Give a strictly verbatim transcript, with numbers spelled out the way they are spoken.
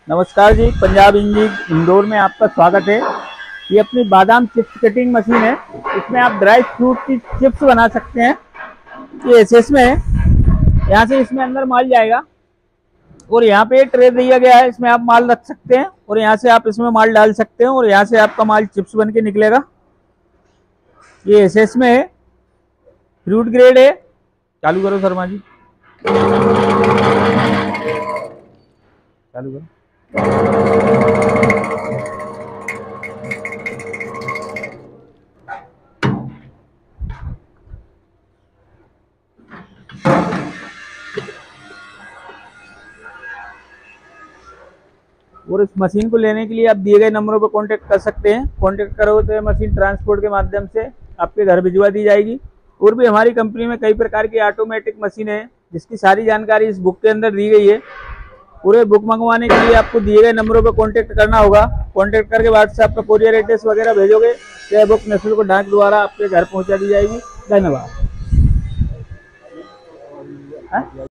नमस्कार जी, पंजाब इंजीनियरिंग इंदौर में आपका स्वागत है। ये अपनी बादाम चिप्स कटिंग मशीन है। इसमें आप ड्राई फ्रूट की चिप्स बना सकते हैं। ये एसएस में है। यहाँ से इसमें अंदर माल जाएगा और यहाँ पे ट्रे दिया गया है, इसमें आप माल रख सकते हैं और यहाँ से आप इसमें माल डाल सकते हैं और यहाँ से आपका माल चिप्स बन के निकलेगा। ये एसएस में है, फ्रूट ग्रेड है। चालू करो शर्मा जी, चालू करो। और इस मशीन को लेने के लिए आप दिए गए नंबरों पर कांटेक्ट कर सकते हैं। कांटेक्ट करोगे तो ये मशीन ट्रांसपोर्ट के माध्यम से आपके घर भिजवा दी जाएगी। और भी हमारी कंपनी में कई प्रकार की ऑटोमेटिक मशीनें हैं जिसकी सारी जानकारी इस बुक के अंदर दी गई है। पूरे बुक मंगवाने के लिए आपको दिए गए नंबरों पर कांटेक्ट करना होगा। कांटेक्ट करके व्हाट्सएप पर कोरियर एड्रेस वगैरह भेजोगे तो यह बुक निःशुल्क डाक द्वारा आपके घर पहुंचा दी जाएगी। धन्यवाद।